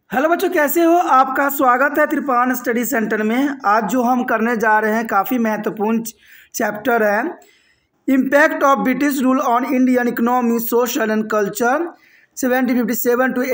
Hello बच्चों, कैसे हो? आपका स्वागत है त्रिपान स्टडी सेंटर में। आज जो हम करने जा रहे हैं काफ़ी महत्वपूर्ण चैप्टर है, impact of British rule on Indian economy, social and culture 1757 to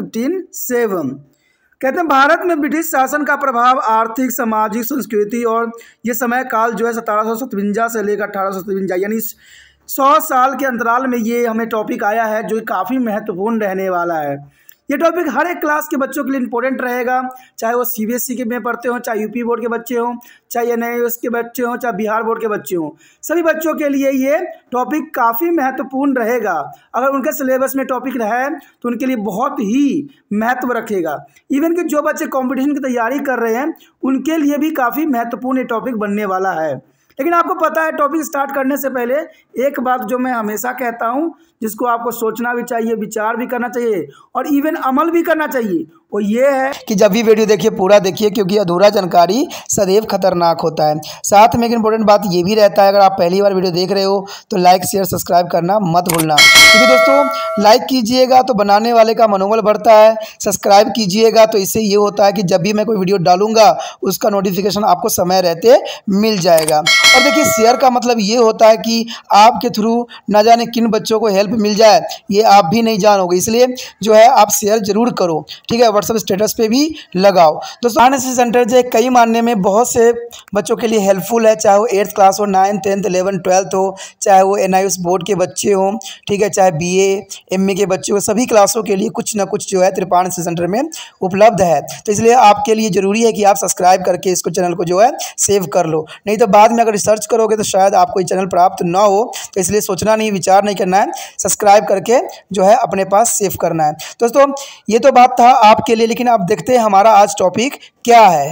1857। कहते हैं भारत में ब्रिटिश शासन का प्रभाव आर्थिक, सामाजिक, संस्कृति और ये समय काल जो है 1757 से लेकर 1857 यानी 100 साल के अंतराल में ये हमें टॉपिक आया है जो काफ़ी महत्वपूर्ण रहने वाला है। ये टॉपिक हर एक क्लास के बच्चों के लिए इंपॉर्टेंट रहेगा, चाहे वो सीबीएसई के में पढ़ते हों, चाहे यूपी बोर्ड के बच्चे हों, चाहे एनआईओएस के बच्चे हों, चाहे बिहार बोर्ड के बच्चे हों। सभी बच्चों के लिए ये टॉपिक काफ़ी महत्वपूर्ण रहेगा। अगर उनके सिलेबस में टॉपिक रहे तो उनके लिए बहुत ही महत्व रखेगा। इवन कि जो बच्चे कंपटीशन की तैयारी कर रहे हैं उनके लिए भी काफ़ी महत्वपूर्ण ये टॉपिक बनने वाला है। लेकिन आपको पता है, टॉपिक स्टार्ट करने से पहले एक बात जो मैं हमेशा कहता हूं, जिसको आपको सोचना भी चाहिए, विचार भी करना चाहिए और इवन अमल भी करना चाहिए, वो ये है कि जब भी वीडियो देखिए पूरा देखिए, क्योंकि अधूरा जानकारी सदैव खतरनाक होता है। साथ में एक इंपॉर्टेंट बात ये भी रहता है, अगर आप पहली बार वीडियो देख रहे हो तो लाइक शेयर सब्सक्राइब करना मत भूलना, क्योंकि दोस्तों लाइक कीजिएगा तो बनाने वाले का मनोबल बढ़ता है, सब्सक्राइब कीजिएगा तो इससे ये होता है कि जब भी मैं कोई वीडियो डालूंगा उसका नोटिफिकेशन आपको समय रहते मिल जाएगा। और देखिए, शेयर का मतलब ये होता है कि आपके थ्रू ना जाने किन बच्चों को हेल्प मिल जाए, ये आप भी नहीं जानोगे, इसलिए जो है आप शेयर जरूर करो, ठीक है। व्हाट्सएप स्टेटस पे भी लगाओ। दोस्तों आरएनएसएस सेंटर जो कई मानने में बहुत से बच्चों के लिए हेल्पफुल है, चाहे वो 8th क्लास हो, 9th 10th 11th 12th हो, चाहे वो एनआईओएस बोर्ड के बच्चे हों, ठीक है, चाहे बीए एमए के बच्चे हो, सभी क्लासों के लिए कुछ ना कुछ जो है त्रिपान सेंटर में उपलब्ध है। तो इसलिए आपके लिए ज़रूरी है कि आप सब्सक्राइब करके इसको चैनल को जो है सेव कर लो, नहीं तो बाद में अगर सर्च करोगे तो शायद आपको ये चैनल प्राप्त ना हो। तो इसलिए सोचना नहीं, विचार नहीं करना है, सब्सक्राइब करके जो है अपने पास सेव करना है। दोस्तों ये तो बात था आपके लिए, लेकिन आप देखते हैं हमारा आज टॉपिक क्या है।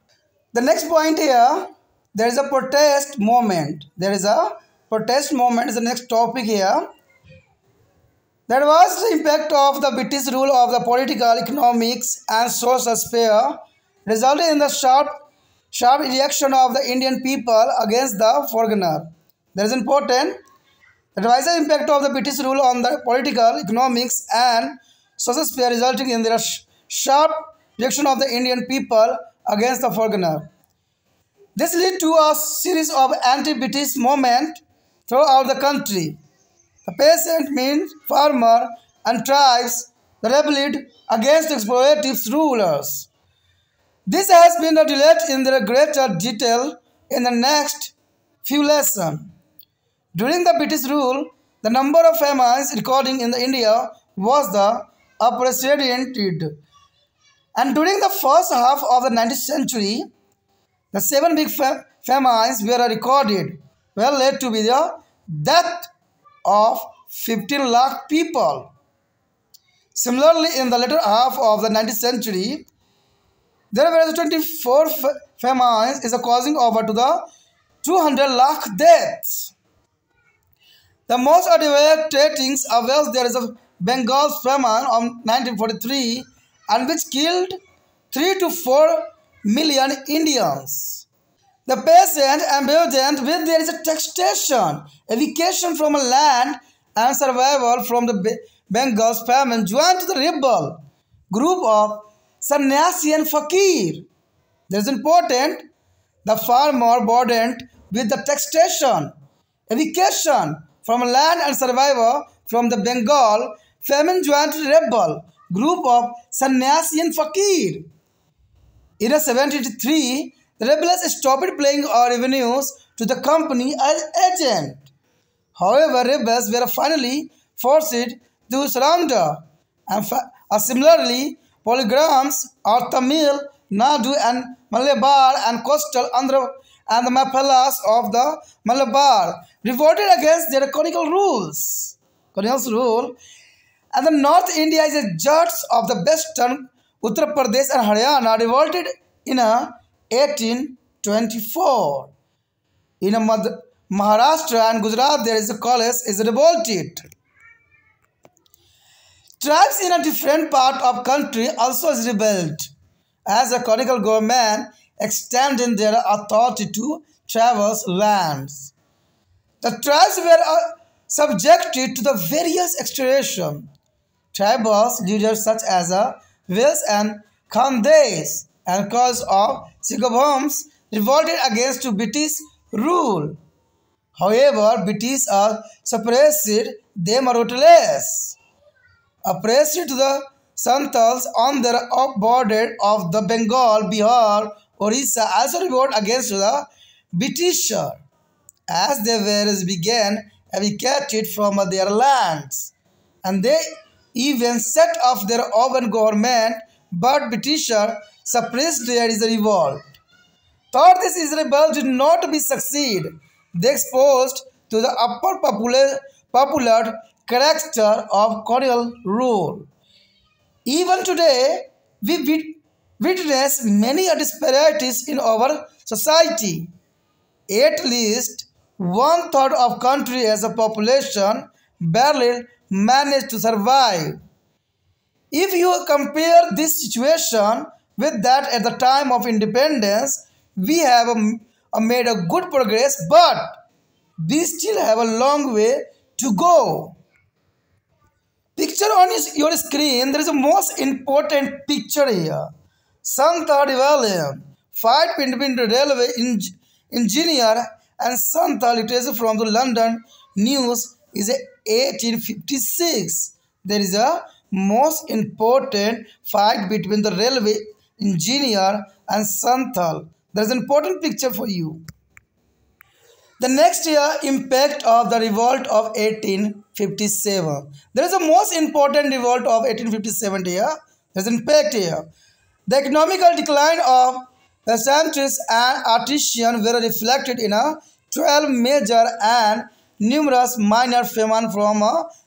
The next point here, there is a protest moment. There is a protest moment is the next topic here. That was the impact of the British rule of the political, economics and social sphere, resulting in the sharp reaction of the Indian people against the foreigner. That is important. That was the impact of the British rule on the political, economics and social sphere, resulting in the sharp reaction of the Indian people against the foreigner. This led to a series of anti-British movements throughout the country. The peasant means farmer and tribes that rebelled against exploitative rulers. This has been delayed in the greater detail in the next few lessons. During the British rule, the number of famines recorded in India was the unprecedented. And during the first half of the 19th century, the 7 big famines were recorded, well led to be the death of 15 lakh people. Similarly, in the latter half of the 19th century, there were 24 famines is causing over to the 200 lakh deaths. The most devastating of which there is a Bengal famine of 1943, and which killed 3 to 4 million Indians. The peasant emboldened with there is a taxation, evacuation from a land and survival from the Bengal famine joined to the rebel group of Sannyasi and Fakir. That is important. The farmer burdened with the taxation, evacuation from land and survival from the Bengal famine joined to the rebel group of Sannyasi and Fakir. In 1783, the rebels stopped paying revenues to the company as agent. However, rebels were finally forced to surrender. And similarly, polygrams of Tamil Nadu and Malabar and coastal Andhra and the Mapalas of the Malabar revolted against their colonial rules. And the North India is a judge of the western Uttar Pradesh and Haryana revolted in 1824. In Maharashtra and Gujarat, there is a college is revolted. Tribes in a different part of country also is rebelled, as a colonial government extending their authority to traverse lands. The tribes were subjected to the various extermination. Tribal leaders such as Wales and Khandes, and cause of Sikhs revolted against British rule. However, British suppressed them ruthless. Oppressed to the Santals on their border of the Bengal, Bihar, Orissa also revolted against the British as they were began evacuated from their lands, and they even set up their own government, but British suppressed their revolt. Thought this rebel did not be succeed. They exposed to the upper popular character of colonial rule. Even today, we witness many disparities in our society. At least one third of country as a population barely managed to survive. If you compare this situation with that at the time of independence, we have made a good progress, but we still have a long way to go. Picture on your screen, there is a most important picture here. Santa Rebellion, fight between the railway engineer and Santa literature from the London News is 1856. There is a most important fight between the railway engineer and Santhal. There is an important picture for you. The next year, impact of the revolt of 1857. There is a most important revolt of 1857 here. There is an impact here. The economical decline of peasantry and artisans were reflected in a 12 major and numerous minor famine from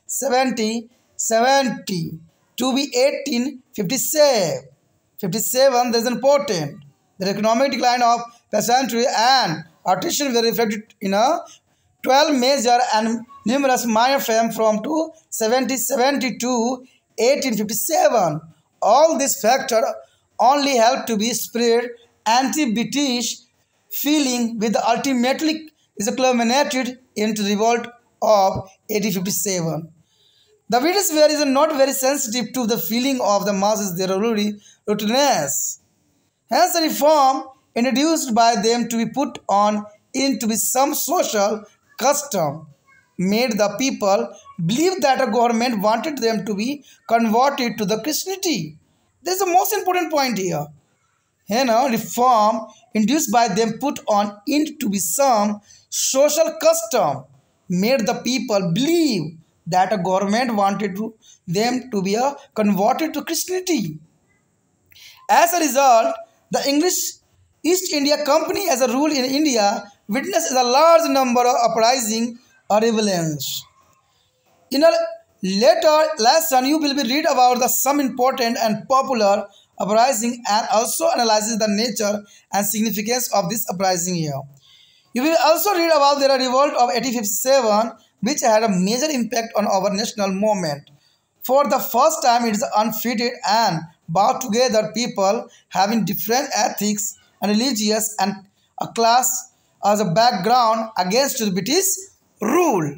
1770 to be 1857. 57, there is important. The economic decline of peasantry and artisans were reflected in a 12 major and numerous minor famine from 1770 to 1857. All these factors only helped to be spread anti-British feeling, with ultimately is culminated into the revolt of 1857. The British were not very sensitive to the feeling of the masses, their rottenness. Hence, the reform introduced by them to be put on into be some social custom made the people believe that a government wanted them to be converted to the Christianity. This is the most important point here. Reform induced by them put on into be some social custom made the people believe that a government wanted them to be converted to Christianity. As a result, the English East India Company as a rule in India witnessed a large number of uprising or rebellions. In a later lesson, you will be read about some important and popular uprising and also analyzes the nature and significance of this uprising here. You will also read about the revolt of 1857, which had a major impact on our national movement. For the first time, it is unfitted and brought together people having different ethics and religious and a class as a background against the British rule.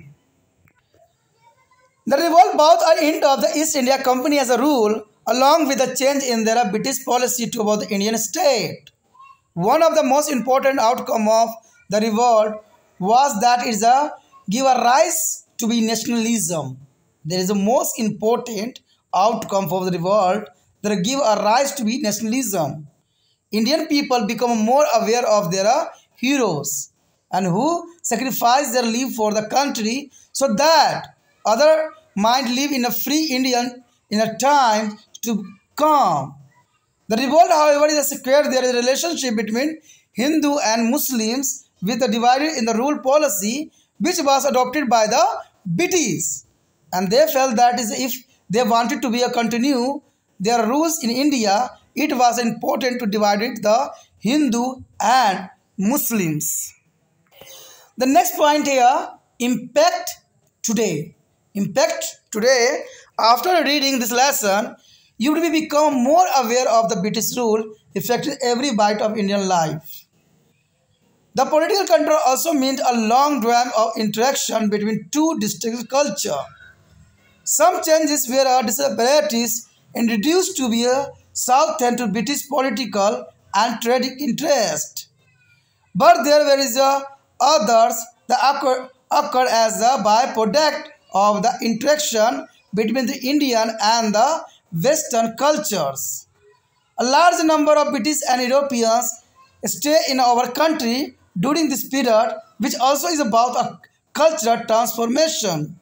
The revolt brought an end of the East India Company as a rule, along with a change in their British policy toward the Indian state. One of the most important outcomes of the revolt was that it gave a rise to be nationalism. There is a most important outcome of the revolt that give a rise to be nationalism. Indian people become more aware of their heroes and who sacrificed their life for the country so that others might live in a free Indian in a time to come. The revolt, however, is squared. There is a relationship between Hindu and Muslims with the divided in the rule policy which was adopted by the British, and they felt that if they wanted to be continue their rules in India, it was important to divide the Hindu and Muslims. The next point here, impact today. Impact today, after reading this lesson, you will become more aware of the British rule affecting every bite of Indian life. The political control also meant a long drawn of interaction between two distinct cultures. Some changes were disparities introduced to be southern to British political and trade interest. But there is others that occur as a byproduct of the interaction between the Indian and the Western cultures. A large number of British and Europeans stay in our country during this period, which also is about a cultural transformation.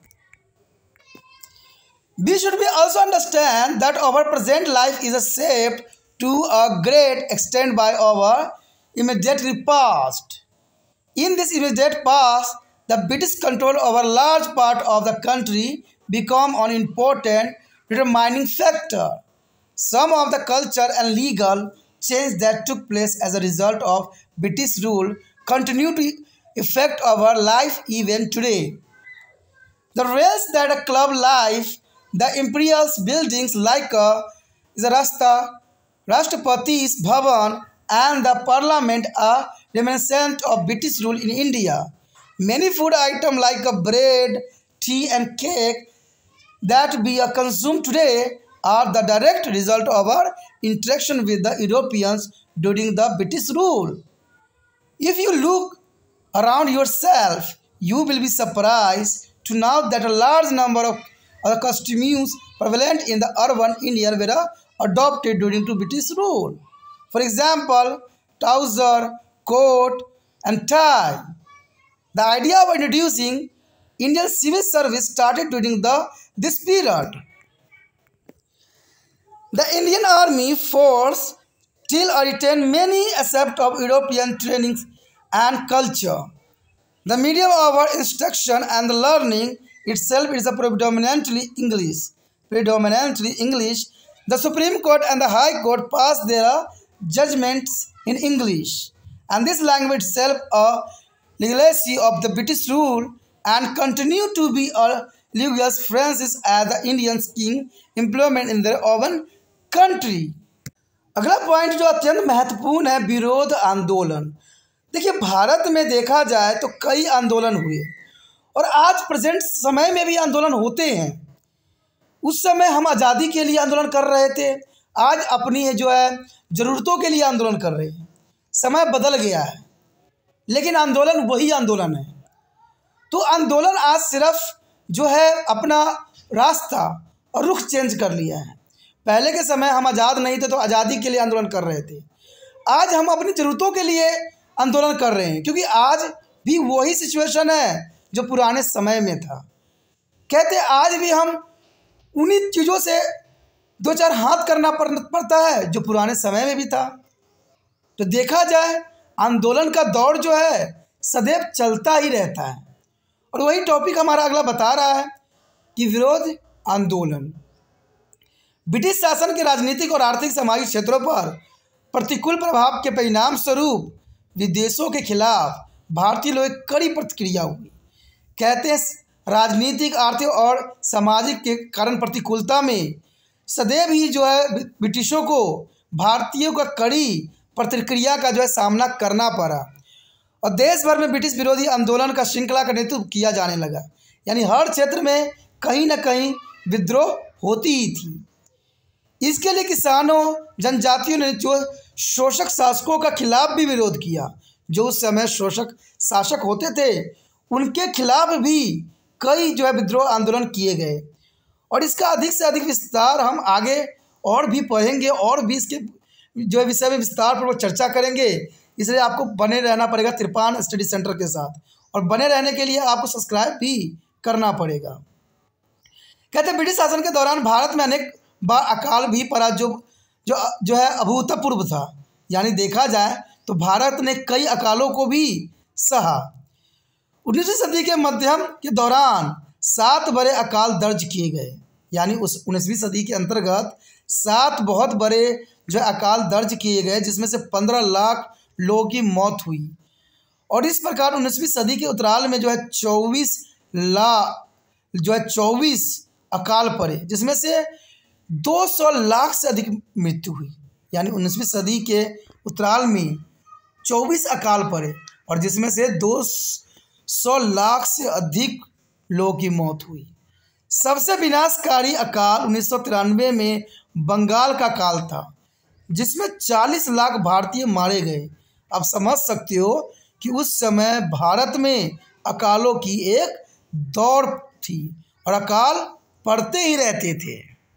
We should also understand that our present life is shaped to a great extent by our immediate past. In this immediate past, the British control over a large part of the country become an important determining factor. Some of the culture and legal change that took place as a result of British rule continue to affect our life even today. The rails that a club life, the imperial buildings like the Rashtrapati's Bhavan and the Parliament are reminiscent of British rule in India. Many food items like bread, tea and cake that we consume today are the direct result of our interaction with the Europeans during the British rule. If you look around yourself, you will be surprised to know that a large number of costumes prevalent in the urban India were adopted during the British rule. For example, trouser, coat and tie. The idea of introducing Indian civil service started during this period. The Indian Army Force still retain many aspects of European training and culture. The medium of our instruction and the learning itself is predominantly English. The Supreme Court and the High Court pass their judgments in English, and this language itself a legacy of the British rule and continue to be a legal phrases as the Indian king implement in their own country. अगला point जो अत्यंत महत्वपूर्ण है, विरोध आंदोलन। देखिए, भारत में देखा जाए तो कई आंदोलन हुए और आज प्रेजेंट समय में भी आंदोलन होते हैं। उस समय हम आज़ादी के लिए आंदोलन कर रहे थे, आज अपनी जो है ज़रूरतों के लिए आंदोलन कर रहे हैं। समय बदल गया है, लेकिन आंदोलन वही आंदोलन है। तो आंदोलन आज सिर्फ जो है अपना रास्ता और रुख चेंज कर लिया है। पहले के समय हम आज़ाद नहीं थे तो आज़ादी के लिए आंदोलन कर रहे थे, आज हम अपनी ज़रूरतों के लिए आंदोलन कर रहे हैं, क्योंकि आज भी वही सिचुएशन है जो पुराने समय में था। कहते आज भी हम उन्हीं चीज़ों से दो चार हाथ करना पड़ता है जो पुराने समय में भी था। तो देखा जाए आंदोलन का दौर जो है सदैव चलता ही रहता है, और वही टॉपिक हमारा अगला बता रहा है कि विरोध आंदोलन। ब्रिटिश शासन के राजनीतिक और आर्थिक सामाजिक क्षेत्रों पर प्रतिकूल प्रभाव के परिणाम स्वरूप विदेशों के खिलाफ भारतीय लोगों की कड़ी प्रतिक्रिया हुई। कहते हैं राजनीतिक, आर्थिक और सामाजिक के कारण प्रतिकूलता में सदैव ही जो है ब्रिटिशों को भारतीयों का कड़ी प्रतिक्रिया का जो है सामना करना पड़ा, और देश भर में ब्रिटिश विरोधी आंदोलन का श्रृंखला का नेतृत्व किया जाने लगा। यानी हर क्षेत्र में कहीं न कहीं विद्रोह होती ही थी। इसके लिए किसानों, जनजातियों ने जो शोषक शासकों का खिलाफ भी विरोध किया। जो उस समय शोषक शासक होते थे उनके खिलाफ भी कई जो है विद्रोह आंदोलन किए गए, और इसका अधिक से अधिक विस्तार हम आगे और भी पढ़ेंगे और भी इसके जो विषय में विस्तार पर चर्चा करेंगे। इसलिए आपको बने रहना पड़ेगा त्रिपान स्टडी सेंटर के साथ, और बने रहने के लिए आपको सब्सक्राइब भी करना पड़ेगा। कहते ब्रिटिश शासन के दौरान भारत में अनेक बार अकाल भी पड़ा जो है अभूतपूर्व था। यानी देखा जाए तो भारत ने कई अकालों को भी सहा। 19वीं सदी के मध्यम के दौरान 7 बड़े अकाल दर्ज किए गए। यानी उस 19वीं सदी के अंतर्गत 7 बहुत बड़े जो अकाल दर्ज किए गए, जिसमें से 15 लाख लोगों की मौत हुई। और इस प्रकार 19वीं सदी के उत्तराल में जो है 24 अकाल पड़े, जिसमें से 200 लाख से अधिक मृत्यु हुई। यानी 19वीं सदी के उत्तराल में 24 अकाल पड़े, और जिसमें से 200 लाख से अधिक लोगों की मौत हुई। सबसे विनाशकारी अकाल 1993 में बंगाल का काल था, जिसमें 40 लाख भारतीय मारे गए। आप समझ सकते हो कि उस समय भारत में अकालों की एक दौड़ थी और अकाल पड़ते ही रहते थे।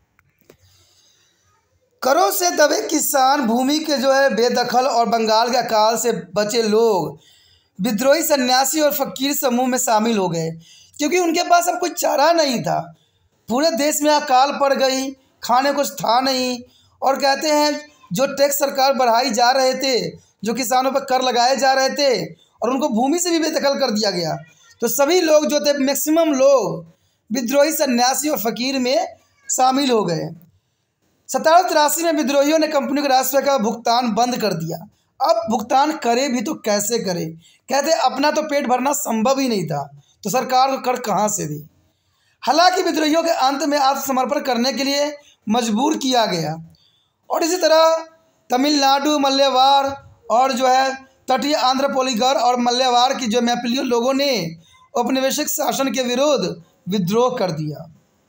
करों से दबे किसान, भूमि के बेदखल और बंगाल के अकाल से बचे लोग विद्रोही सन्यासी और फकीर समूह में शामिल हो गए, क्योंकि उनके पास अब कोई चारा नहीं था। पूरे देश में अकाल पड़ गई, खाने कुछ था नहीं, और कहते हैं जो टैक्स सरकार बढ़ाई जा रहे थे, जो किसानों पर कर लगाए जा रहे थे, और उनको भूमि से भी बेदखल कर दिया गया। तो सभी लोग जो थे, मैक्सिमम लोग विद्रोही सन्यासी और फकीर में शामिल हो गए। 1783 में विद्रोहियों ने कंपनी को राजस्व का भुगतान बंद कर दिया। अब भुगतान करे भी तो कैसे करे? कहते अपना तो पेट भरना संभव ही नहीं था, तो सरकार को कर कहाँ से दी। हालांकि विद्रोहियों के अंत में आत्मसमर्पण करने के लिए मजबूर किया गया। और इसी तरह तमिलनाडु, मल्लेवार और तटीय आंध्र, पोलीगर और मल्लेवार की मैपिलियो लोगों ने औपनिवेशिक शासन के विरुद्ध विद्रोह कर दिया।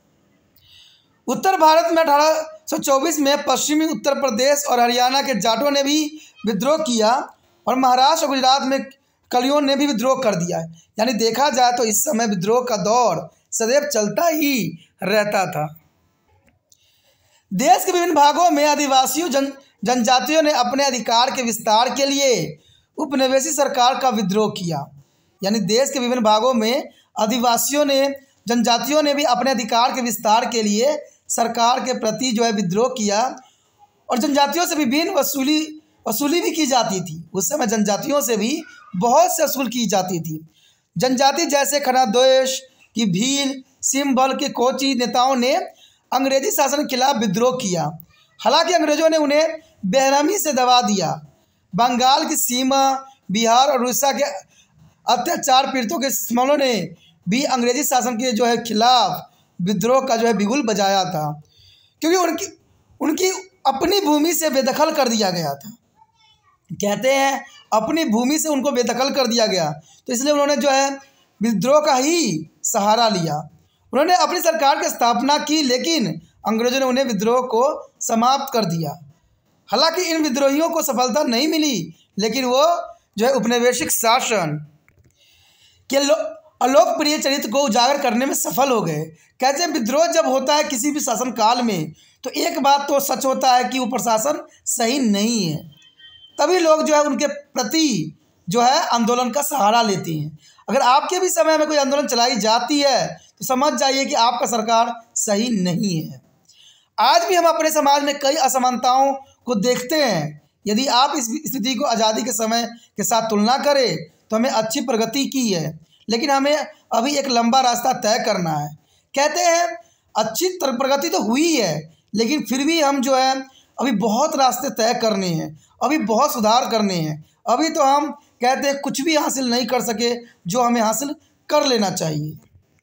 उत्तर भारत में 1824 में पश्चिमी उत्तर प्रदेश और हरियाणा के जाटों ने भी विद्रोह किया, और महाराष्ट्र और गुजरात में कलियों ने भी विद्रोह कर दिया। यानी देखा जाए तो इस समय विद्रोह का दौर सदैव चलता ही रहता था। देश के विभिन्न भागों में आदिवासियों जनजातियों ने अपने अधिकार के विस्तार के लिए उपनिवेशी सरकार का विद्रोह किया। यानी देश के विभिन्न भागों में आदिवासियों ने, जनजातियों ने भी अपने अधिकार के विस्तार के लिए सरकार के प्रति विद्रोह किया, और जनजातियों से विभिन्न वसूली भी की जाती थी। उस समय जनजातियों से भी बहुत से वसूल की जाती थी। जनजाति जैसे खनादोश की भील, सिंबल के कोची नेताओं ने अंग्रेजी शासन के खिलाफ विद्रोह किया। हालांकि अंग्रेजों ने उन्हें बेरहमी से दबा दिया। बंगाल की सीमा, बिहार और उड़ीसा के अत्याचार पीड़ितों के समूहों ने भी अंग्रेजी शासन के खिलाफ विद्रोह का बिगुल बजाया था, क्योंकि उनकी अपनी भूमि से बेदखल कर दिया गया था। कहते हैं अपनी भूमि से उनको बेदखल कर दिया गया, तो इसलिए उन्होंने विद्रोह का ही सहारा लिया। उन्होंने अपनी सरकार की स्थापना की, लेकिन अंग्रेजों ने उन्हें विद्रोह को समाप्त कर दिया। हालांकि इन विद्रोहियों को सफलता नहीं मिली, लेकिन वो उपनिवेशिक शासन के अलोकप्रिय चरित्र को उजागर करने में सफल हो गए। कहते हैं विद्रोह जब होता है किसी भी शासन काल में, तो एक बात तो सच होता है कि वो प्रशासन सही नहीं है, तभी लोग उनके प्रति आंदोलन का सहारा लेते हैं। अगर आपके भी समय में कोई आंदोलन चलाई जाती है तो समझ जाइए कि आपका सरकार सही नहीं है। आज भी हम अपने समाज में कई असमानताओं को देखते हैं। यदि आप इस स्थिति को आज़ादी के समय के साथ तुलना करें तो हमें अच्छी प्रगति की है, लेकिन हमें अभी एक लंबा रास्ता तय करना है। कहते हैं अच्छी प्रगति तो हुई है, लेकिन फिर भी हम अभी बहुत रास्ते तय करने हैं, अभी बहुत सुधार करने हैं। अभी तो हम कहते हैं कुछ भी हासिल नहीं कर सके जो हमें हासिल कर लेना चाहिए।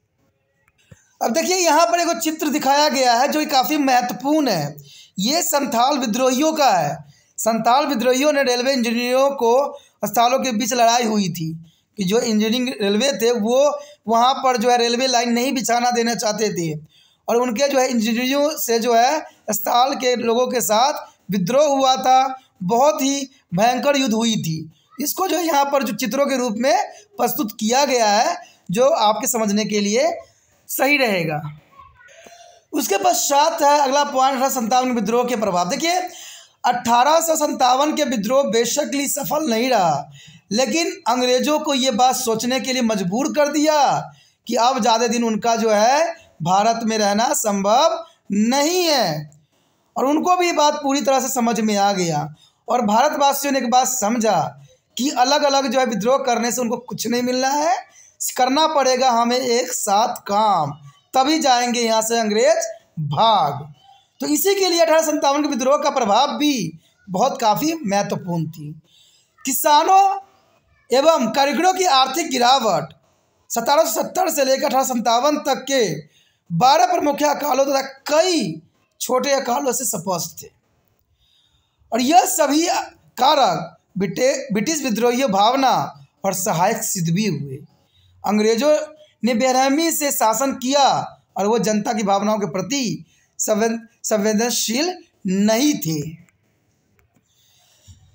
अब देखिए यहाँ पर एक चित्र दिखाया गया है जो कि काफ़ी महत्वपूर्ण है। ये संथाल विद्रोहियों का है। संथाल विद्रोहियों ने रेलवे इंजीनियरों को स्थालों के बीच लड़ाई हुई थी कि जो इंजीनियरिंग रेलवे थे वो वहाँ पर रेलवे लाइन नहीं बिछाना देना चाहते थे, और उनके इंजीनियरों से स्थाल के लोगों के साथ विद्रोह हुआ था। बहुत ही भयंकर युद्ध हुई थी। इसको यहाँ पर चित्रों के रूप में प्रस्तुत किया गया है, जो आपके समझने के लिए सही रहेगा। उसके पश्चात है अगला पॉइंट, 1857 विद्रोह के प्रभाव। देखिए 1857 के विद्रोह बेशक सफल नहीं रहा, लेकिन अंग्रेज़ों को ये बात सोचने के लिए मजबूर कर दिया कि अब ज़्यादा दिन उनका भारत में रहना संभव नहीं है, और उनको भी ये बात पूरी तरह से समझ में आ गया। और भारतवासियों ने एक बात समझा कि अलग अलग विद्रोह करने से उनको कुछ नहीं मिलना है, करना पड़ेगा हमें एक साथ काम, तभी जाएंगे यहाँ से अंग्रेज भाग। तो इसी के लिए 1857 के विद्रोह का प्रभाव भी बहुत काफ़ी महत्वपूर्ण थी। किसानों एवं कारीगरों की आर्थिक गिरावट 1770 से लेकर 1857 तक के 12 प्रमुख अकालों तथा कई छोटे अकालों से स्पष्ट थे, और यह सभी कारक ब्रिटिश विद्रोही भावना और सहायक सिद्ध भी हुए। अंग्रेजों ने बेरहमी से शासन किया और वो जनता की भावनाओं के प्रति संवेदनशील नहीं थे।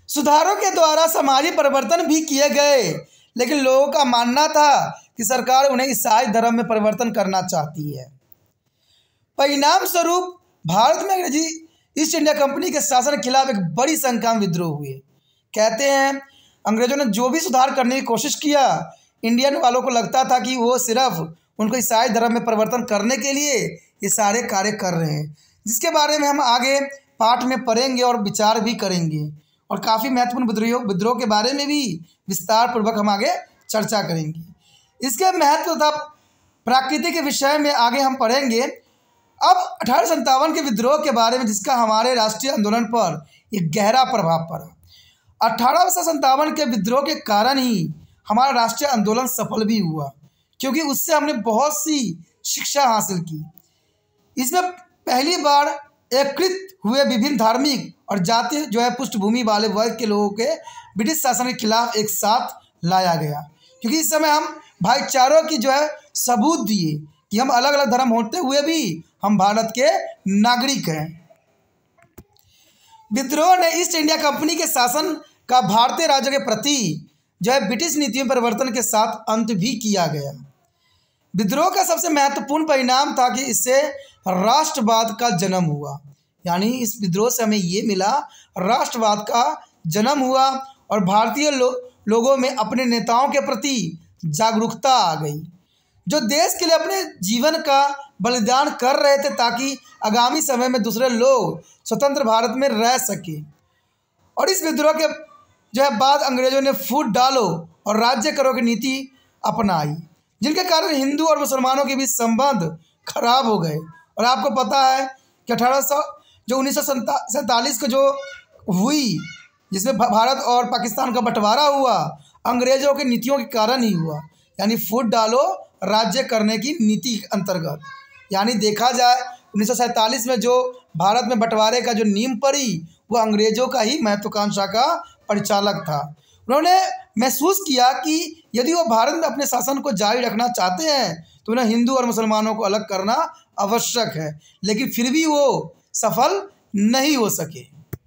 सुधारों के द्वारा सामाजिक परिवर्तन भी किए गए, लेकिन लोगों का मानना था कि सरकार उन्हें ईसाई धर्म में परिवर्तन करना चाहती है। परिणाम स्वरूप भारत में अंग्रेजी ईस्ट इंडिया कंपनी के शासन के खिलाफ एक बड़ी संख्या में विद्रोह हुए। कहते हैं अंग्रेजों ने जो भी सुधार करने की कोशिश किया, इंडियन वालों को लगता था कि वो सिर्फ उनको ईसाई धर्म में परिवर्तन करने के लिए ये सारे कार्य कर रहे हैं, जिसके बारे में हम आगे पाठ में पढ़ेंगे और विचार भी करेंगे, और काफ़ी महत्वपूर्ण विद्रोह के बारे में भी विस्तार पूर्वक हम आगे चर्चा करेंगे। इसके महत्व तथा प्रकृति के विषय में आगे हम पढ़ेंगे। अब 1857 के विद्रोह के बारे में, जिसका हमारे राष्ट्रीय आंदोलन पर एक गहरा प्रभाव पड़ा। 1857 के विद्रोह के कारण ही हमारा राष्ट्रीय आंदोलन सफल भी हुआ, क्योंकि उससे हमने बहुत सी शिक्षा हासिल की। इसमें पहली बार एकीकृत हुए विभिन्न धार्मिक और जातीय पृष्ठभूमि वाले वर्ग के लोगों के ब्रिटिश शासन के खिलाफ एक साथ लाया गया, क्योंकि इस समय हम भाईचारों की सबूत दिए कि हम अलग अलग धर्म होते हुए भी हम भारत के नागरिक हैं। विद्रोह ने ईस्ट इंडिया कंपनी के शासन का भारतीय राज्यों के प्रति ब्रिटिश नीतियों में परिवर्तन के साथ अंत भी किया गया। विद्रोह का सबसे महत्वपूर्ण परिणाम था कि इससे राष्ट्रवाद का जन्म हुआ, यानी इस विद्रोह से हमें ये मिला, राष्ट्रवाद का जन्म हुआ और भारतीय लोगों में अपने नेताओं के प्रति जागरूकता आ गई, जो देश के लिए अपने जीवन का बलिदान कर रहे थे ताकि आगामी समय में दूसरे लोग स्वतंत्र भारत में रह सके। और इस विद्रोह के बाद अंग्रेजों ने फूट डालो और राज्य करो की नीति अपनाई, जिनके कारण हिंदू और मुसलमानों के बीच संबंध खराब हो गए। और आपको पता है कि 1947 को जो हुई, जिसमें भारत और पाकिस्तान का बंटवारा हुआ, अंग्रेजों की नीतियों के कारण ही हुआ, यानी फूट डालो राज्य करने की नीति के अंतर्गत। यानी देखा जाए 1947 में जो भारत में बंटवारे का जो नींव पड़ी, वो अंग्रेजों का ही महत्वाकांक्षा का परिचालक था। उन्होंने महसूस किया कि यदि वो भारत में अपने शासन को जारी रखना चाहते हैं तो उन्हें हिंदू और मुसलमानों को अलग करना आवश्यक है, लेकिन फिर भी वो सफल नहीं हो सके।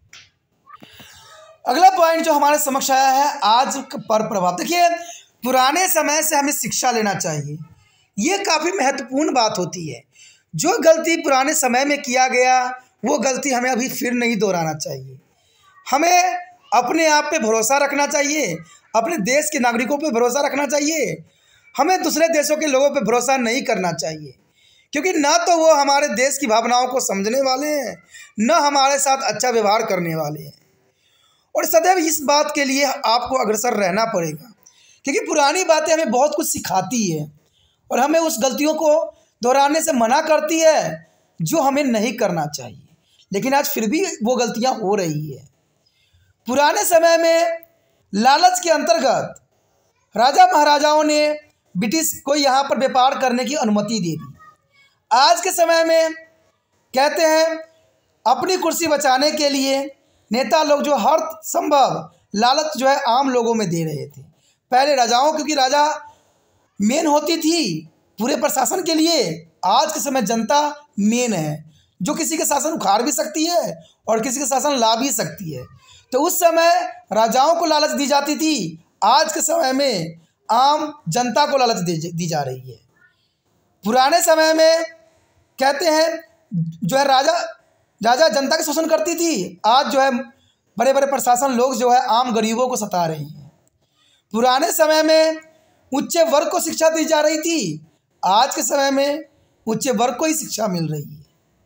अगला पॉइंट जो हमारे समक्ष आया है, आज पर प्रभाव। देखिए, पुराने समय से हमें शिक्षा लेना चाहिए, ये काफ़ी महत्वपूर्ण बात होती है। जो गलती पुराने समय में किया गया, वो गलती हमें अभी फिर नहीं दोहराना चाहिए। हमें अपने आप पे भरोसा रखना चाहिए, अपने देश के नागरिकों पे भरोसा रखना चाहिए। हमें दूसरे देशों के लोगों पे भरोसा नहीं करना चाहिए, क्योंकि ना तो वो हमारे देश की भावनाओं को समझने वाले हैं, न हमारे साथ अच्छा व्यवहार करने वाले हैं। और सदैव इस बात के लिए आपको अग्रसर रहना पड़ेगा, क्योंकि पुरानी बातें हमें बहुत कुछ सिखाती है और हमें उस गलतियों को दोहराने से मना करती है जो हमें नहीं करना चाहिए, लेकिन आज फिर भी वो गलतियां हो रही है। पुराने समय में लालच के अंतर्गत राजा महाराजाओं ने ब्रिटिश को यहाँ पर व्यापार करने की अनुमति दे दी। आज के समय में कहते हैं अपनी कुर्सी बचाने के लिए नेता लोग जो हर संभव लालच आम लोगों में दे रहे थे। पहले राजाओं, क्योंकि राजा मेन होती थी पूरे प्रशासन के लिए, आज के समय जनता मेन है, जो किसी के शासन उखाड़ भी सकती है और किसी के शासन ला भी सकती है। तो उस समय राजाओं को लालच दी जाती थी, आज के समय में आम जनता को लालच दी जा रही है। पुराने समय में कहते हैं राजा जनता का शोषण करती थी, आज बड़े बड़े प्रशासन लोग आम गरीबों को सता रहे हैं। पुराने समय में उच्च वर्ग को शिक्षा दी जा रही थी, आज के समय में उच्च वर्ग को ही शिक्षा मिल रही है।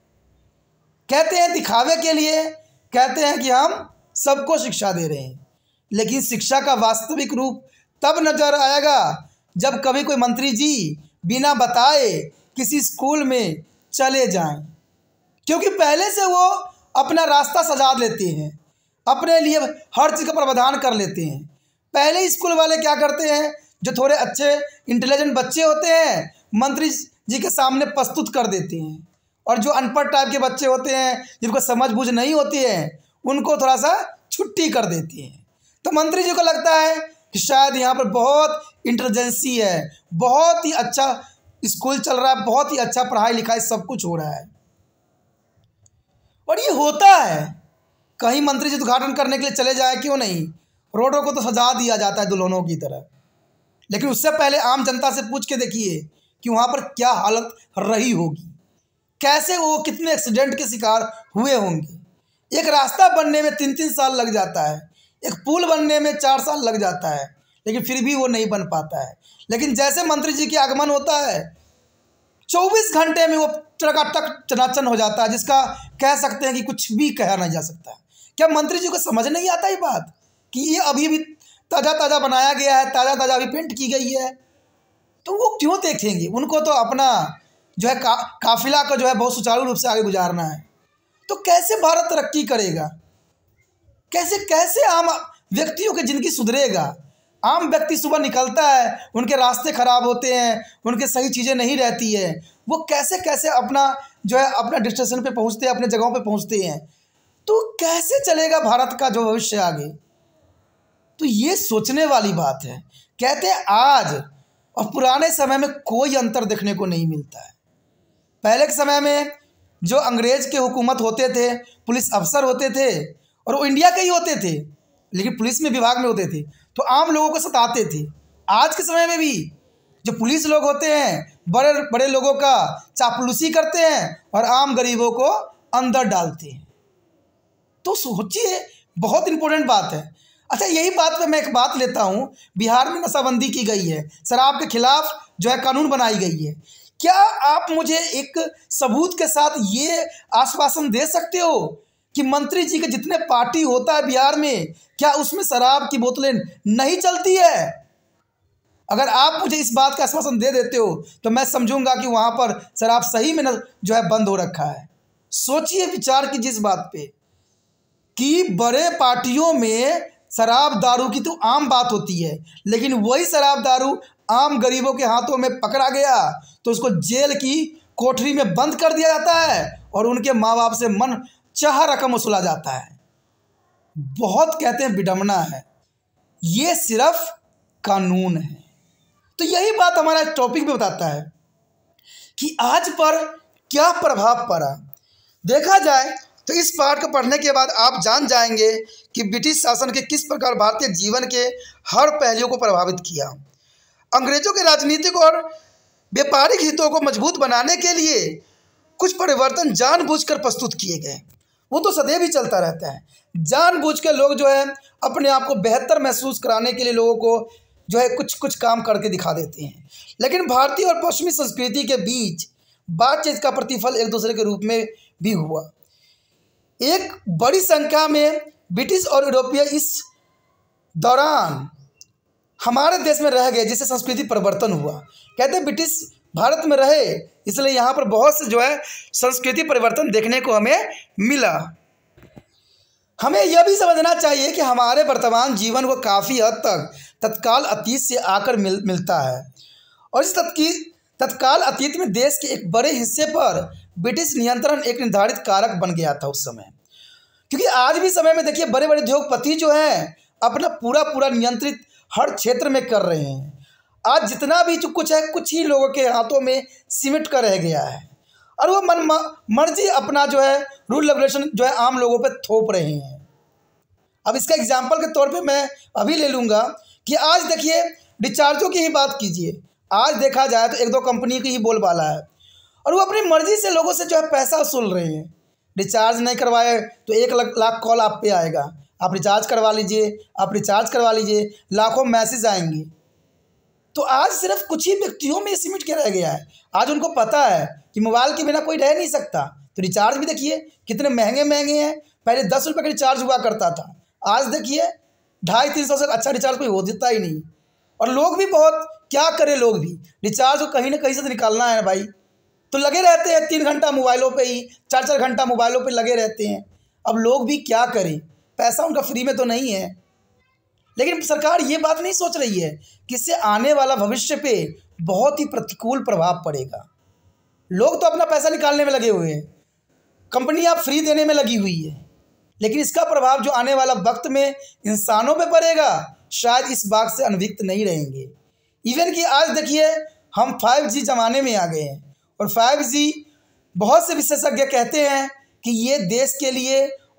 कहते हैं दिखावे के लिए, कहते हैं कि हम सबको शिक्षा दे रहे हैं, लेकिन शिक्षा का वास्तविक रूप तब नजर आएगा जब कभी कोई मंत्री जी बिना बताए किसी स्कूल में चले जाएं, क्योंकि पहले से वो अपना रास्ता सजा लेते हैं, अपने लिए हर चीज़ का प्रावधान कर लेते हैं। पहले स्कूल वाले क्या करते हैं, जो थोड़े अच्छे इंटेलिजेंट बच्चे होते हैं मंत्री जी के सामने प्रस्तुत कर देते हैं, और जो अनपढ़ टाइप के बच्चे होते हैं जिनको समझ बूझ नहीं होती है, उनको थोड़ा सा छुट्टी कर देती हैं। तो मंत्री जी को लगता है कि शायद यहाँ पर बहुत इंटेलिजेंसी है, बहुत ही अच्छा स्कूल चल रहा है, बहुत ही अच्छा पढ़ाई लिखाई सब कुछ हो रहा है। और ये होता है, कहीं मंत्री जी उद्घाटन करने के लिए चले जाए, क्यों नहीं, रोडों को तो सजा दिया जाता है दुल्हनों की तरह। लेकिन उससे पहले आम जनता से पूछ के देखिए कि वहाँ पर क्या हालत रही होगी, कैसे वो कितने एक्सीडेंट के शिकार हुए होंगे। एक रास्ता बनने में 3-3 साल लग जाता है, एक पुल बनने में 4 साल लग जाता है, लेकिन फिर भी वो नहीं बन पाता है। लेकिन जैसे मंत्री जी के आगमन होता है 24 घंटे में वो टकाटक चनाचन हो जाता है, जिसका कह सकते हैं कि कुछ भी कहा नहीं जा सकता। क्या मंत्री जी को समझ नहीं आता ये बात कि ये अभी भी ताज़ा ताज़ा बनाया गया है, ताज़ा ताज़ा अभी पेंट की गई है, तो वो क्यों देखेंगे? उनको तो अपना जो है काफिला को जो है बहुत सुचारू रूप से आगे गुजारना है। तो कैसे भारत तरक्की करेगा? कैसे कैसे आम व्यक्तियों की ज़िंदगी सुधरेगा? आम व्यक्ति सुबह निकलता है, उनके रास्ते ख़राब होते हैं, उनके सही चीज़ें नहीं रहती है, वो कैसे कैसे अपना जो है अपना डेस्टिनेशन पे पहुंचते हैं, अपने जगहों पे पहुंचते हैं। तो कैसे चलेगा भारत का जो भविष्य आगे? तो ये सोचने वाली बात है। कहते हैं आज और पुराने समय में कोई अंतर देखने को नहीं मिलता है। पहले के समय में जो अंग्रेज़ के हुकूमत होते थे, पुलिस अफसर होते थे और वो इंडिया के ही होते थे, लेकिन पुलिस में विभाग में होते थे, तो आम लोगों को सताते थे। आज के समय में भी जो पुलिस लोग होते हैं बड़े बड़े लोगों का चापलूसी करते हैं और आम गरीबों को अंदर डालते हैं। तो सोचिए, बहुत इंपॉर्टेंट बात है। अच्छा, यही बात पे मैं एक बात लेता हूँ। बिहार में नशाबंदी की गई है, शराब के खिलाफ जो है कानून बनाई गई है। क्या आप मुझे एक सबूत के साथ ये आश्वासन दे सकते हो कि मंत्री जी के जितने पार्टी होता है बिहार में, क्या उसमें शराब की बोतलें नहीं चलती है? अगर आप मुझे इस बात का आश्वासन दे देते हो तो मैं समझूंगा कि वहाँ पर शराब सही में जो है बंद हो रखा है। सोचिए, विचार कीजिए इस बात पे कि बड़े पार्टियों में शराब दारू की तो आम बात होती है, लेकिन वही शराब दारू आम गरीबों के हाथों में पकड़ा गया तो उसको जेल की कोठरी में बंद कर दिया जाता है और उनके माँ बाप से मन चाह रकम वसूला जाता है। बहुत कहते हैं विडंबना है, ये सिर्फ कानून है। तो यही बात हमारा टॉपिक में बताता है कि आज पर क्या प्रभाव पड़ा। देखा जाए तो इस पाठ को पढ़ने के बाद आप जान जाएंगे कि ब्रिटिश शासन के किस प्रकार भारतीय जीवन के हर पहलुओं को प्रभावित किया। अंग्रेजों के राजनीतिक और व्यापारिक हितों को मजबूत बनाने के लिए कुछ परिवर्तन जानबूझकर प्रस्तुत किए गए। वो तो सदैव ही चलता रहता है, जानबूझ के लोग जो है अपने आप को बेहतर महसूस कराने के लिए लोगों को जो है कुछ कुछ काम करके दिखा देते हैं। लेकिन भारतीय और पश्चिमी संस्कृति के बीच बातचीत का प्रतिफल एक दूसरे के रूप में भी हुआ। एक बड़ी संख्या में ब्रिटिश और यूरोपीय इस दौरान हमारे देश में रह गए, जिससे संस्कृति परिवर्तन हुआ। कहते हैं ब्रिटिश भारत में रहे, इसलिए यहाँ पर बहुत से जो है संस्कृति परिवर्तन देखने को हमें मिला। हमें यह भी समझना चाहिए कि हमारे वर्तमान जीवन को काफ़ी हद तक तत्काल अतीत से आकर मिलता है, और इस तत्काल अतीत में देश के एक बड़े हिस्से पर ब्रिटिश नियंत्रण एक निर्धारित कारक बन गया था उस समय। क्योंकि आज भी समय में देखिए बड़े बड़े उद्योगपति जो हैं अपना पूरा नियंत्रित हर क्षेत्र में कर रहे हैं। आज जितना भी जो कुछ है कुछ ही लोगों के हाथों में सिमट कर रह गया है, और वो मर्जी अपना जो है रूल रेगुलेशन जो है आम लोगों पर थोप रहे हैं। अब इसका एग्जाम्पल के तौर पे मैं अभी ले लूँगा कि आज देखिए रिचार्जों की ही बात कीजिए। आज देखा जाए तो 1-2 कंपनी की ही बोलबाला है, और वो अपनी मर्ज़ी से लोगों से जो है पैसा वसूल रहे हैं। रिचार्ज नहीं करवाए तो 1 लाख कॉल आप पे आएगा, आप रिचार्ज करवा लीजिए, आप रिचार्ज करवा लीजिए, लाखों मैसेज आएंगे। तो आज सिर्फ कुछ ही व्यक्तियों में सिमट के रह गया है। आज उनको पता है कि मोबाइल के बिना कोई रह नहीं सकता, तो रिचार्ज भी देखिए कितने महंगे महंगे हैं। पहले 10 रुपये का रिचार्ज हुआ करता था, आज देखिए 250-300 से अच्छा रिचार्ज कोई होता ही नहीं। और लोग भी बहुत क्या करें, लोग भी रिचार्ज को कहीं ना कहीं से तो निकालना है भाई, तो लगे रहते हैं 3 घंटा मोबाइलों पे ही, 4-4 घंटा मोबाइलों पे लगे रहते हैं। अब लोग भी क्या करें, पैसा उनका फ्री में तो नहीं है। लेकिन सरकार ये बात नहीं सोच रही है कि इससे आने वाला भविष्य पे बहुत ही प्रतिकूल प्रभाव पड़ेगा। लोग तो अपना पैसा निकालने में लगे हुए हैं, कंपनियां फ्री देने में लगी हुई है, लेकिन इसका प्रभाव जो आने वाला वक्त में इंसानों पे पड़ेगा शायद इस बात से अनभिज्ञ नहीं रहेंगे। इवन कि आज देखिए हम 5G ज़माने में आ गए हैं, और 5G बहुत से विशेषज्ञ कहते हैं कि ये देश के लिए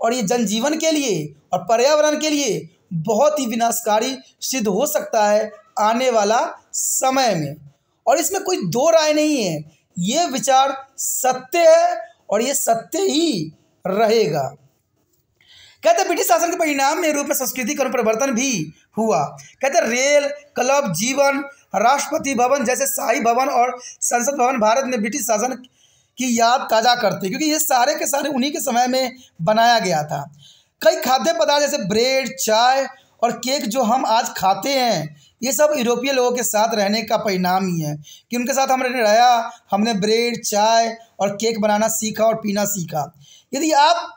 और ये जनजीवन के लिए और पर्यावरण के लिए बहुत ही विनाशकारी सिद्ध हो सकता है आने वाला समय में। और इसमें कोई दो राय नहीं है, ये विचार सत्य है और ये सत्य ही रहेगा। कहते हैं ब्रिटिश शासन के परिणाम में यूरोप में संस्कृति का परिवर्तन भी हुआ। कहते हैं रेल, क्लब जीवन, राष्ट्रपति भवन जैसे शाही भवन और संसद भवन भारत में ब्रिटिश शासन की याद ताज़ा करते, क्योंकि ये सारे के सारे उन्हीं के समय में बनाया गया था। कई खाद्य पदार्थ जैसे ब्रेड, चाय और केक जो हम आज खाते हैं, ये सब यूरोपीय लोगों के साथ रहने का परिणाम ही है कि उनके साथ हमने रहा, हमने ब्रेड, चाय और केक बनाना सीखा और पीना सीखा। यदि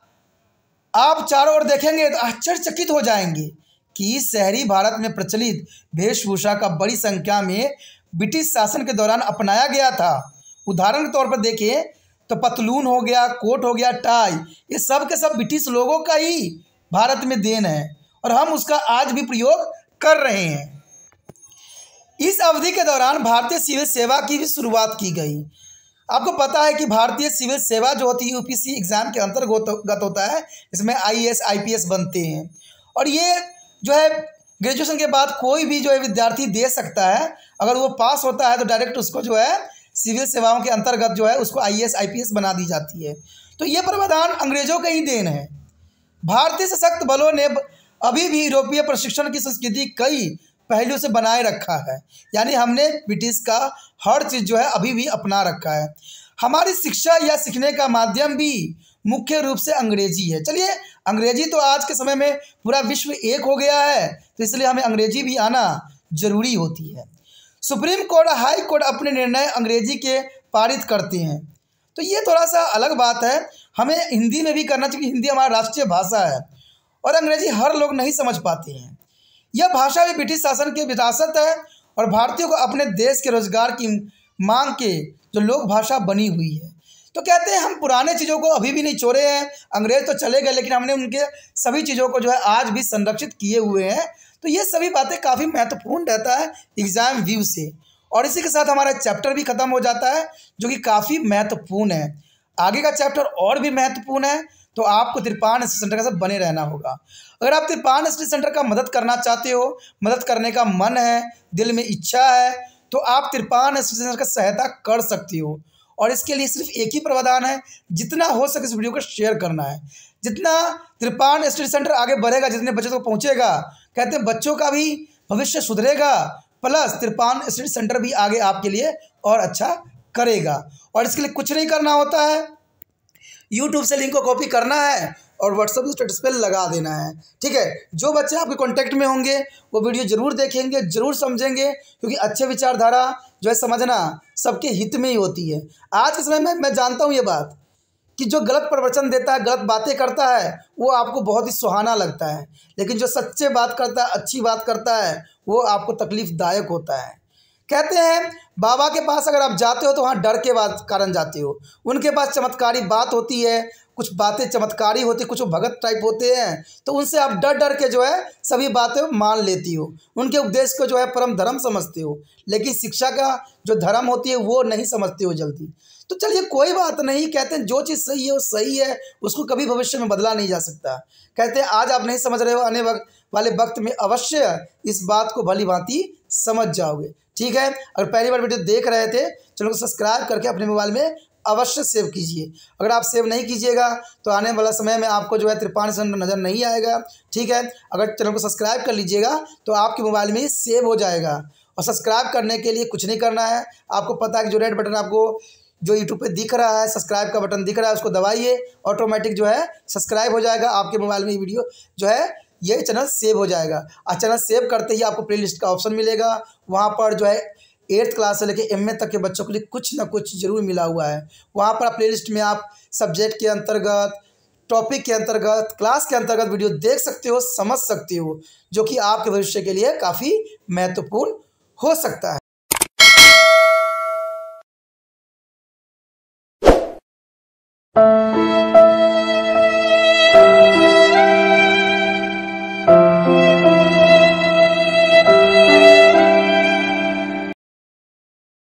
आप चारों ओर देखेंगे तो आश्चर्यचकित हो जाएंगे कि शहरी भारत में प्रचलित वेशभूषा का बड़ी संख्या में ब्रिटिश शासन के दौरान अपनाया गया था। उदाहरण के तौर पर देखें तो पतलून हो गया, कोट हो गया, टाई, ये सब के सब ब्रिटिश लोगों का ही भारत में देन है और हम उसका आज भी प्रयोग कर रहे हैं। इस अवधि के दौरान भारतीय सिविल सेवा की भी शुरुआत की गई। आपको पता है कि भारतीय सिविल सेवा जो होती है यूपीएससी एग्ज़ाम के अंतर्गत होता है, इसमें आईएएस आईपीएस बनते हैं और ये जो है ग्रेजुएशन के बाद कोई भी जो है विद्यार्थी दे सकता है। अगर वो पास होता है तो डायरेक्ट उसको जो है सिविल सेवाओं के अंतर्गत जो है उसको आईएएस आईपीएस बना दी जाती है। तो ये प्रावधान अंग्रेजों का ही देन है। भारतीय सशस्त्र बलों ने अभी भी यूरोपीय प्रशिक्षण की संस्कृति कई पहलू से बनाए रखा है, यानी हमने ब्रिटिश का हर चीज़ जो है अभी भी अपना रखा है। हमारी शिक्षा या सीखने का माध्यम भी मुख्य रूप से अंग्रेजी है। चलिए, अंग्रेजी तो आज के समय में पूरा विश्व एक हो गया है, तो इसलिए हमें अंग्रेजी भी आना जरूरी होती है। सुप्रीम कोर्ट, हाई कोर्ट अपने निर्णय अंग्रेजी के पारित करते हैं, तो ये थोड़ा सा अलग बात है। हमें हिंदी में भी करना चाहिए, हिंदी हमारा राष्ट्रीय भाषा है और अंग्रेजी हर लोग नहीं समझ पाते हैं। यह भाषा भी ब्रिटिश शासन की विरासत है और भारतीयों को अपने देश के रोजगार की मांग के जो लोक भाषा बनी हुई है। तो कहते हैं हम पुराने चीज़ों को अभी भी नहीं छोड़े हैं। अंग्रेज तो चले गए लेकिन हमने उनके सभी चीज़ों को जो है आज भी संरक्षित किए हुए हैं। तो ये सभी बातें काफ़ी महत्वपूर्ण रहता है एग्ज़ाम व्यू से। और इसी के साथ हमारा चैप्टर भी ख़त्म हो जाता है जो कि काफ़ी महत्वपूर्ण है। आगे का चैप्टर और भी महत्वपूर्ण है, तो आपको तिरपान स्टडी सेंटर के साथ बने रहना होगा। अगर आप तिरपान स्टडी सेंटर का मदद करना चाहते हो, मदद करने का मन है, दिल में इच्छा है, तो आप तिरपान स्टडी सेंटर का सहायता कर सकती हो। और इसके लिए सिर्फ एक ही प्रावधान है, जितना हो सके इस वीडियो को शेयर करना है। जितना तिरपान स्टडी सेंटर आगे बढ़ेगा, जितने बच्चों तक पहुँचेगा, कहते हैं बच्चों का भी भविष्य सुधरेगा, प्लस तिरपान स्टडी सेंटर भी आगे आपके लिए और अच्छा करेगा। और इसके लिए कुछ नहीं करना होता है, यूट्यूब से लिंक को कॉपी करना है और व्हाट्सएप स्टेटस पे लगा देना है। ठीक है, जो बच्चे आपके कांटेक्ट में होंगे वो वीडियो जरूर देखेंगे, जरूर समझेंगे, क्योंकि अच्छे विचारधारा जो है समझना सबके हित में ही होती है। आज के समय में मैं जानता हूँ ये बात कि जो गलत प्रवचन देता है, गलत बातें करता है, वो आपको बहुत ही सुहाना लगता है, लेकिन जो सच्चे बात करता है, अच्छी बात करता है, वो आपको तकलीफदायक होता है। कहते हैं बाबा के पास अगर आप जाते हो तो वहाँ डर के कारण जाते हो। उनके पास चमत्कारी बात होती है, कुछ बातें चमत्कारी होती है, कुछ भगत टाइप होते हैं, तो उनसे आप डर डर के जो है सभी बातें मान लेती हो, उनके उपदेश को जो है परम धर्म समझते हो, लेकिन शिक्षा का जो धर्म होती है वो नहीं समझते हो जल्दी। तो चलिए कोई बात नहीं, कहते हैं जो चीज़ सही है वो सही है, उसको कभी भविष्य में बदला नहीं जा सकता। कहते हैं आज आप नहीं समझ रहे हो, आने वाले वक्त में अवश्य इस बात को भली भांति समझ जाओगे। ठीक है, अगर पहली बार वीडियो देख रहे थे, चैनल को सब्सक्राइब करके अपने मोबाइल में अवश्य सेव कीजिए। अगर आप सेव नहीं कीजिएगा तो आने वाला समय में आपको जो है तिरपान सेंटर नज़र नहीं आएगा। ठीक है, अगर चैनल को सब्सक्राइब कर लीजिएगा तो आपके मोबाइल में ही सेव हो जाएगा। और सब्सक्राइब करने के लिए कुछ नहीं करना है, आपको पता है कि जो रेड बटन आपको जो यूट्यूब पे दिख रहा है, सब्सक्राइब का बटन दिख रहा है, उसको दबाइए, ऑटोमेटिक जो है सब्सक्राइब हो जाएगा। आपके मोबाइल में ये वीडियो जो है ये चैनल सेव हो जाएगा। और चैनल सेव करते ही आपको प्लेलिस्ट का ऑप्शन मिलेगा, वहाँ पर जो है 8th क्लास से लेकर MA तक के बच्चों के लिए कुछ ना कुछ जरूर मिला हुआ है। वहाँ पर प्लेलिस्ट में आप सब्जेक्ट के अंतर्गत, टॉपिक के अंतर्गत, क्लास के अंतर्गत वीडियो देख सकते हो, समझ सकते हो, जो कि आपके भविष्य के लिए काफ़ी महत्वपूर्ण हो सकता है।